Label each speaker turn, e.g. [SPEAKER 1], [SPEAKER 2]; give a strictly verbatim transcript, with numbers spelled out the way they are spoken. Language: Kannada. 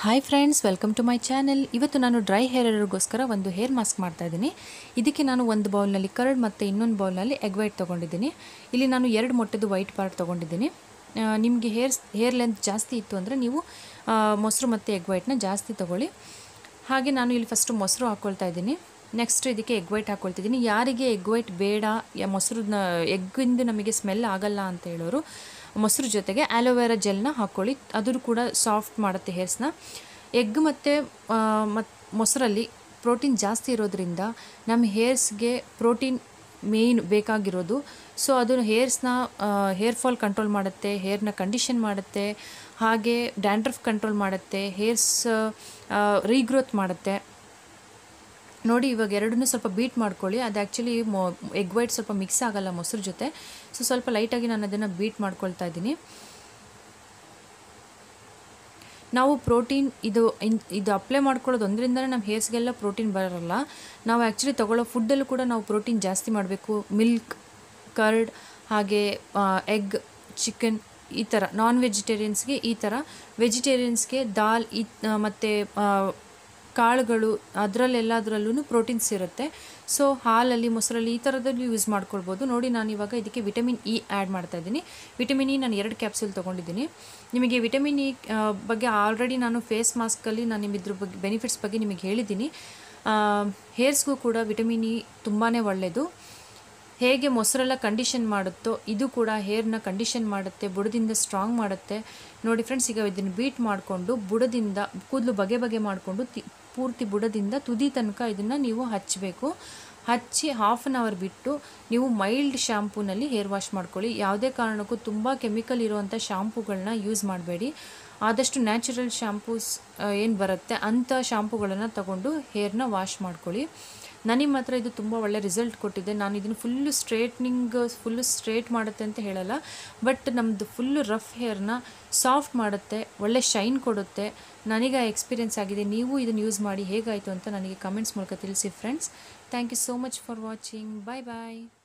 [SPEAKER 1] Hi friends, welcome to my channel. ಇವತ್ತು ನಾನು ಡ್ರೈ ಹೇರ್ಗೋಸ್ಕರ ಒಂದು ಹೇರ್ ಮಾಸ್ಕ್ ಮಾಡ್ತಾ ಇದ್ದೀನಿ. ಇದಕ್ಕೆ ನಾನು ಒಂದು ಬೌಲ್ನಲ್ಲಿ ಕರ್ಡ್ ಮತ್ತು ಇನ್ನೊಂದು ಬೌಲ್ನಲ್ಲಿ ಎಗ್ ವೈಟ್ ತೊಗೊಂಡಿದ್ದೀನಿ. ಇಲ್ಲಿ ನಾನು ಎರಡು ಮೊಟ್ಟೆದು ವೈಟ್ ಪಾರ್ಟ್ ತೊಗೊಂಡಿದ್ದೀನಿ. ನಿಮಗೆ ಹೇರ್ ಹೇರ್ ಲೆಂತ್ ಜಾಸ್ತಿ ಇತ್ತು ಅಂದರೆ ನೀವು ಮೊಸರು ಮತ್ತು ಎಗ್ ವೈಟ್ನ ಜಾಸ್ತಿ ತೊಗೊಳ್ಳಿ. ಹಾಗೆ ನಾನು ಇಲ್ಲಿ ಫಸ್ಟು ಮೊಸರು ಹಾಕ್ಕೊಳ್ತಾ ಇದ್ದೀನಿ. ನೆಕ್ಸ್ಟ್ ಇದಕ್ಕೆ ಎಗ್ ವೈಟ್ ಹಾಕ್ಕೊಳ್ತಿದ್ದೀನಿ. ಯಾರಿಗೆ ಎಗ್ ವೈಟ್ ಬೇಡ, ಮೊಸರನ್ನ ಎಗ್ಗಿಂದು ನಮಗೆ ಸ್ಮೆಲ್ ಆಗಲ್ಲ ಅಂತ ಹೇಳೋರು ಮೊಸರು ಜೊತೆಗೆ ಆ್ಯಲೋವೆರಾ ಜೆಲ್ನ ಹಾಕ್ಕೊಳ್ಳಿ. ಅದು ಕೂಡ ಸಾಫ್ಟ್ ಮಾಡುತ್ತೆ ಹೇರ್ಸ್ನ. ಎಗ್ ಮತ್ತು ಮತ್ತು ಮೊಸರಲ್ಲಿ ಪ್ರೋಟೀನ್ ಜಾಸ್ತಿ ಇರೋದ್ರಿಂದ ನಮ್ಮ ಹೇರ್ಸ್ಗೆ ಪ್ರೋಟೀನ್ ಮೇಯ್ನ್ ಬೇಕಾಗಿರೋದು. ಸೊ ಅದು ಹೇರ್ಸ್ನ ಹೇರ್ ಫಾಲ್ ಕಂಟ್ರೋಲ್ ಮಾಡುತ್ತೆ, ಹೇರ್ನ ಕಂಡೀಷನ್ ಮಾಡುತ್ತೆ, ಹಾಗೆ ಡ್ಯಾಂಡ್ರಫ್ ಕಂಟ್ರೋಲ್ ಮಾಡುತ್ತೆ, ಹೇರ್ಸ್ ರೀಗ್ರೋತ್ ಮಾಡುತ್ತೆ. ನೋಡಿ, ಇವಾಗ ಎರಡನ್ನೂ ಸ್ವಲ್ಪ ಬೀಟ್ ಮಾಡ್ಕೊಳ್ಳಿ. ಅದು ಆ್ಯಕ್ಚುಲಿ ಮೊ ಎಗ್ ವೈಟ್ ಸ್ವಲ್ಪ ಮಿಕ್ಸ್ ಆಗೋಲ್ಲ ಮೊಸರು ಜೊತೆ. ಸೊ ಸ್ವಲ್ಪ ಲೈಟಾಗಿ ನಾನು ಅದನ್ನು ಬೀಟ್ ಮಾಡ್ಕೊಳ್ತಾ ಇದ್ದೀನಿ. ನಾವು ಪ್ರೋಟೀನ್ ಇದು ಇದು ಅಪ್ಲೈ ಮಾಡ್ಕೊಳ್ಳೋದು ಒಂದರಿಂದನೇ ನಮ್ಮ ಹೇರ್ಸ್ಗೆಲ್ಲ ಪ್ರೋಟೀನ್ ಬರೋಲ್ಲ. ನಾವು ಆ್ಯಕ್ಚುಲಿ ತೊಗೊಳ್ಳೋ ಫುಡ್ಡಲ್ಲೂ ಕೂಡ ನಾವು ಪ್ರೋಟೀನ್ ಜಾಸ್ತಿ ಮಾಡಬೇಕು. ಮಿಲ್ಕ್, ಕರ್ಡ್, ಹಾಗೆ ಎಗ್, ಚಿಕನ್, ಈ ಥರ ನಾನ್ ವೆಜಿಟೇರಿಯನ್ಸ್ಗೆ ಈ ಥರ, ವೆಜಿಟೇರಿಯನ್ಸ್ಗೆ ದಾಲ್ ಈ ಮತ್ತು ಕಾಳುಗಳು, ಅದರಲ್ಲೆಲ್ಲದರಲ್ಲೂ ಪ್ರೋಟೀನ್ಸ್ ಇರುತ್ತೆ. ಸೊ ಹಾಲಲ್ಲಿ, ಮೊಸರಲ್ಲಿ ಈ ಥರದಲ್ಲಿ ಯೂಸ್ ಮಾಡ್ಕೊಳ್ಬೋದು. ನೋಡಿ, ನಾನು ಇವಾಗ ಇದಕ್ಕೆ ವಿಟಮಿನ್ ಇ ಆ್ಯಡ್ ಮಾಡ್ತಾಯಿದ್ದೀನಿ. ವಿಟಮಿನ್ ಇ ನಾನು ಎರಡು ಕ್ಯಾಪ್ಸೂಲ್ ತೊಗೊಂಡಿದ್ದೀನಿ. ನಿಮಗೆ ವಿಟಮಿನ್ ಇ ಬಗ್ಗೆ ಆಲ್ರೆಡಿ ನಾನು ಫೇಸ್ ಮಾಸ್ಕಲ್ಲಿ ನಾನು ನಿಮ್ಮಿದ್ರ ಬಗ್ಗೆ ಬೆನಿಫಿಟ್ಸ್ ಬಗ್ಗೆ ನಿಮಗೆ ಹೇಳಿದ್ದೀನಿ. ಹೇರ್ಸ್ಗೂ ಕೂಡ ವಿಟಮಿನ್ ಇ ತುಂಬಾ ಒಳ್ಳೆಯದು. ಹೇಗೆ ಮೊಸರೆಲ್ಲ ಕಂಡೀಷನ್ ಮಾಡುತ್ತೋ ಇದು ಕೂಡ ಹೇರ್ನ ಕಂಡೀಷನ್ ಮಾಡುತ್ತೆ, ಬುಡದಿಂದ ಸ್ಟ್ರಾಂಗ್ ಮಾಡುತ್ತೆ. ನೋಡಿ ಫ್ರೆಂಡ್ಸ್, ಈಗ ಇದನ್ನು ಬೀಟ್ ಮಾಡಿಕೊಂಡು ಬುಡದಿಂದ ಕೂದಲು ಬಗೆ ಬಗೆ ಮಾಡಿಕೊಂಡು ತಿ ಪೂರ್ತಿ ಬುಡದಿಂದ ತುದಿ ತನಕ ಇದನ್ನು ನೀವು ಹಚ್ಚಬೇಕು. ಹಚ್ಚಿ ಹಾಫ್ ಆನ್ ಅವರ್ ಬಿಟ್ಟು ನೀವು ಮೈಲ್ಡ್ ಶ್ಯಾಂಪೂನಲ್ಲಿ ಹೇರ್ ವಾಶ್ ಮಾಡ್ಕೊಳ್ಳಿ. ಯಾವುದೇ ಕಾರಣಕ್ಕೂ ತುಂಬ ಕೆಮಿಕಲ್ ಇರುವಂಥ ಶ್ಯಾಂಪೂಗಳನ್ನ ಯೂಸ್ ಮಾಡಬೇಡಿ. ಆದಷ್ಟು ನ್ಯಾಚುರಲ್ ಶ್ಯಾಂಪೂಸ್ ಏನು ಬರುತ್ತೆ ಅಂಥ ಶ್ಯಾಂಪೂಗಳನ್ನು ತಗೊಂಡು ಹೇರ್ನ ವಾಶ್ ಮಾಡ್ಕೊಳ್ಳಿ. ನನಗೆ ಮಾತ್ರ ಇದು ತುಂಬ ಒಳ್ಳೆ ರಿಸಲ್ಟ್ ಕೊಟ್ಟಿದೆ. ನಾನು ಇದನ್ನು ಫುಲ್ಲು ಸ್ಟ್ರೇಟ್ನಿಂಗ್ ಫುಲ್ಲು ಸ್ಟ್ರೇಟ್ ಮಾಡುತ್ತೆ ಅಂತ ಹೇಳಲ್ಲ, ಬಟ್ ನಮ್ಮದು ಫುಲ್ಲು ರಫ್ ಹೇರ್ನ ಸಾಫ್ಟ್ ಮಾಡುತ್ತೆ, ಒಳ್ಳೆ ಶೈನ್ ಕೊಡುತ್ತೆ. ನನಗೆ ಆ ಎಕ್ಸ್ಪೀರಿಯೆನ್ಸ್ ಆಗಿದೆ. ನೀವು ಇದನ್ನು ಯೂಸ್ ಮಾಡಿ ಹೇಗಾಯಿತು ಅಂತ ನನಗೆ ಕಮೆಂಟ್ಸ್ ಮೂಲಕ ತಿಳಿಸಿ friends. Thank you so much for watching. Bye bye.